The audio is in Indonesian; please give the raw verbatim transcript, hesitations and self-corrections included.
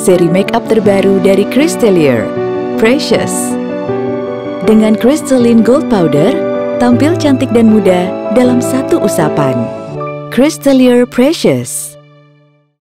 seri makeup terbaru dari Crystalier, Precious. Dengan Crystalline Gold Powder, tampil cantik dan muda dalam satu usapan. Crystalier Precious.